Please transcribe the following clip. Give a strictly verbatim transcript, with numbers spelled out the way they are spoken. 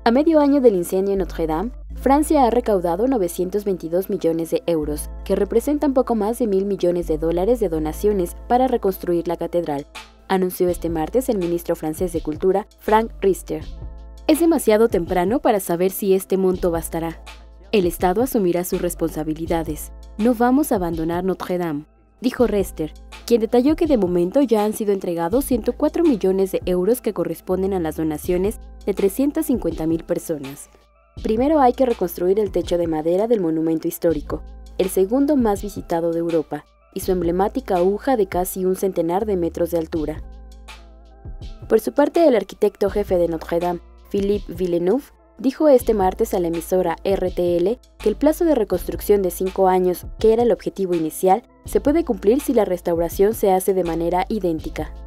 A medio año del incendio en Notre Dame, Francia ha recaudado novecientos veintidós millones de euros, que representan poco más de mil millones de dólares de donaciones para reconstruir la catedral, anunció este martes el ministro francés de Cultura, Franck Riester. Es demasiado temprano para saber si este monto bastará. El Estado asumirá sus responsabilidades. No vamos a abandonar Notre Dame, dijo Riester, quien detalló que de momento ya han sido entregados ciento cuatro millones de euros que corresponden a las donaciones de trescientas cincuenta mil personas. Primero hay que reconstruir el techo de madera del monumento histórico, el segundo más visitado de Europa, y su emblemática aguja de casi un centenar de metros de altura. Por su parte, el arquitecto jefe de Notre Dame, Philippe Villeneuve, dijo este martes a la emisora R T L que el plazo de reconstrucción de cinco años, que era el objetivo inicial, se puede cumplir si la restauración se hace de manera idéntica.